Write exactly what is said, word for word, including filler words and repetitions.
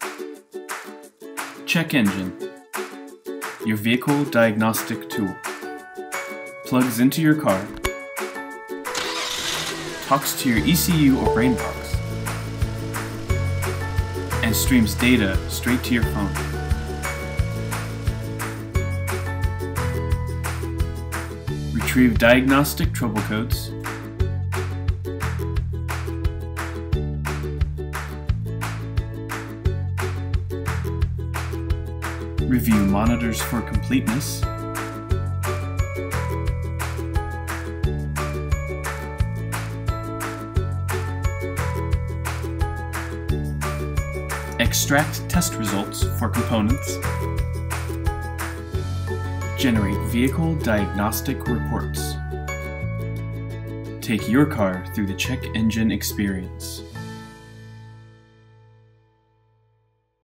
Check engine, your vehicle diagnostic tool. Plugs into your car, talks to your E C U or brain box, and streams data straight to your phone. Retrieve diagnostic trouble codes, review monitors for completeness, extract test results for components, generate vehicle diagnostic reports. Take your car through the check engine experience.